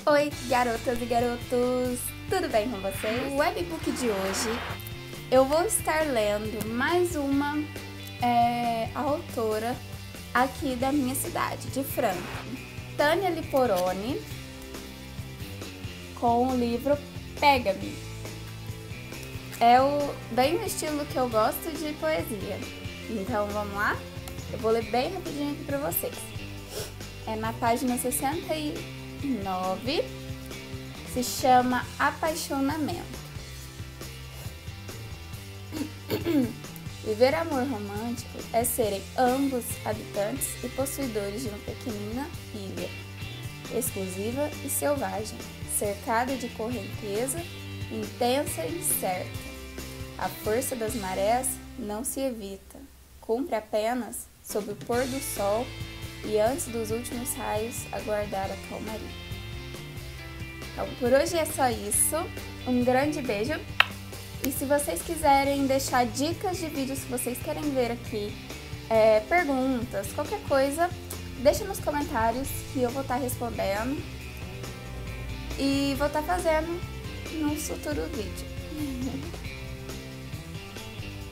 Oi, garotas e garotos, tudo bem com vocês? O webbook de hoje eu vou estar lendo mais uma autora aqui da minha cidade, de Franca, Tânia Liporoni, com o livro Pega-me. É bem o estilo que eu gosto de poesia, então vamos lá? Eu vou ler bem rapidinho aqui pra vocês. É na página 69, se chama Apaixonamento. Viver amor romântico é serem ambos habitantes e possuidores de uma pequenina ilha, exclusiva e selvagem, cercada de correnteza, intensa e incerta. A força das marés não se evita, cumpre apenas sob o pôr do sol e antes dos últimos raios aguardar a calmaria. Então, por hoje é só isso. Um grande beijo. E se vocês quiserem deixar dicas de vídeos que vocês querem ver aqui, perguntas, qualquer coisa, deixa nos comentários que eu vou estar respondendo. E vou estar fazendo num futuro vídeo.